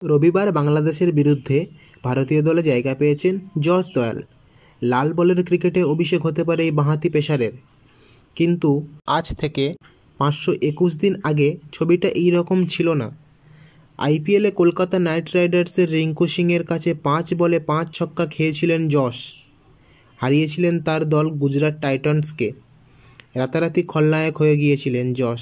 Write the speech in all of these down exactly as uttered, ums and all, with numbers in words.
রবিবার বাংলাদেশের বিরুদ্ধে ভারতীয় দলে জায়গা পেয়েছেন যশ দয়াল। লাল বলের ক্রিকেটে অভিষেক হতে পারে এই বাঁহাতি পেসারের, কিন্তু আজ থেকে পাঁচশো একুশ দিন আগে ছবিটা এই রকম ছিল না। আইপিএলে কলকাতা নাইট রাইডার্সের রিঙ্কু সিংয়ের কাছে পাঁচ বলে পাঁচ ছক্কা খেয়েছিলেন যশ। হারিয়েছিলেন তার দল গুজরাট টাইটান্সকে। রাতারাতি খলনায়ক হয়ে গিয়েছিলেন যশ।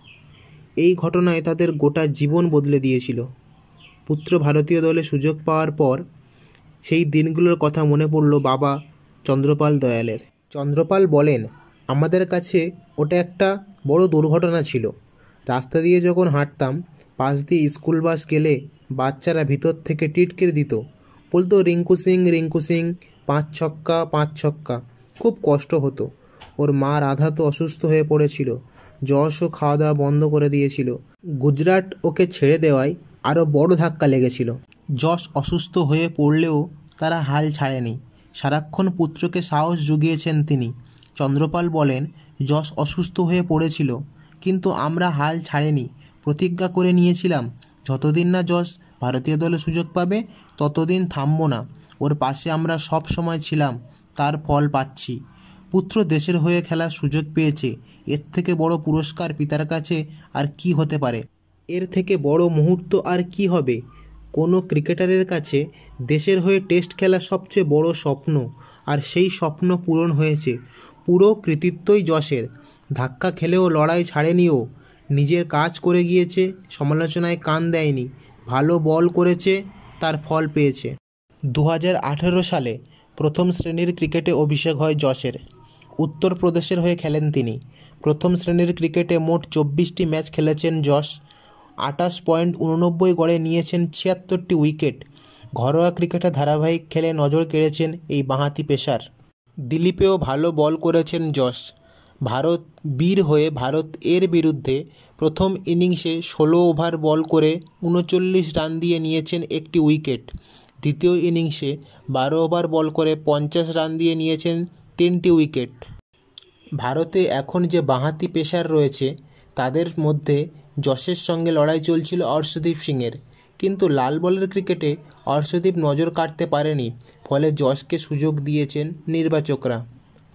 এই ঘটনায় তাদের গোটা জীবন বদলে দিয়েছিল। পুত্র ভারতীয় দলে সুযোগ পাওয়ার পর সেই দিনগুলোর কথা মনে পড়ল বাবা চন্দ্রপাল দয়ালের। চন্দ্রপাল বলেন, আমাদের কাছে ওটা একটা বড় দুর্ঘটনা ছিল। রাস্তা দিয়ে যখন হাঁটতাম, পাশ দিয়ে স্কুল বাস গেলে বাচ্চারা ভিতর থেকে টিটকের দিত, বলতো রিঙ্কু সিং রিঙ্কু সিং পাঁচ ছক্কা পাঁচ ছক্কা। খুব কষ্ট হতো। ওর মা রাধা তো অসুস্থ হয়ে পড়েছিল, যশও খাওয়া দাওয়া বন্ধ করে দিয়েছিল। গুজরাট ওকে ছেড়ে দেওয়ায় আরও বড় ধাক্কা লেগেছিল। যশ অসুস্থ হয়ে পড়লেও তারা হাল ছাড়েনি। সারাক্ষণ পুত্রকে সাহস জুগিয়েছেন তিনি। চন্দ্রপাল বলেন, যশ অসুস্থ হয়ে পড়েছিল, কিন্তু আমরা হাল ছাড়েনি। প্রতিজ্ঞা করে নিয়েছিলাম, যতদিন না যশ ভারতীয় দলে সুযোগ পাবে ততদিন থামব না। ওর পাশে আমরা সব সময় ছিলাম, তার ফল পাচ্ছি। পুত্র দেশের হয়ে খেলার সুযোগ পেয়েছে, এর থেকে বড় পুরস্কার পিতার কাছে আর কি হতে পারে? এর থেকে বড় মুহূর্ত আর কি হবে? কোনো ক্রিকেটারের কাছে দেশের হয়ে টেস্ট খেলা সবচেয়ে বড় স্বপ্ন, আর সেই স্বপ্ন পূরণ হয়েছে। পুরো কৃতিত্বই যশের। ধাক্কা খেলেও লড়াই ছাড়েনি ও। নিজের কাজ করে গিয়েছে, সমালোচনায় কান দেয়নি। ভালো বল করেছে, তার ফল পেয়েছে। দু হাজার আঠেরো সালে প্রথম শ্রেণীর ক্রিকেটে অভিষেক হয় যশের। উত্তরপ্রদেশের হয়ে খেলেন তিনি। প্রথম শ্রেণীর ক্রিকেটে মোট চব্বিশটি ম্যাচ খেলেছেন যশ। আটাশ পয়েন্ট উননব্বই গড়ে নিয়েছেন ছিয়াত্তরটি উইকেট। ঘরোয়া ক্রিকেটে ধারাবাহিক খেলে নজর কেড়েছেন এই বাঁহাতি পেসার। দিলীপেও ভালো বল করেছেন যশ। ভারত বীর হয়ে ভারত এর বিরুদ্ধে প্রথম ইনিংসে ষোলো ওভার বল করে উনচল্লিশ রান দিয়ে নিয়েছেন একটি উইকেট। দ্বিতীয় ইনিংসে বারো ওভার বল করে পঞ্চাশ রান দিয়ে নিয়েছেন তিনটি উইকেট। ভারতে এখন যে বাঁহাতি পেসার রয়েছে তাদের মধ্যে যশের সঙ্গে লড়াই চলছিল অর্শদীপ সিংয়ের, কিন্তু লাল বলের ক্রিকেটে অর্শদীপ নজর কাটতে পারেনি, ফলে যশকে সুযোগ দিয়েছেন নির্বাচকরা।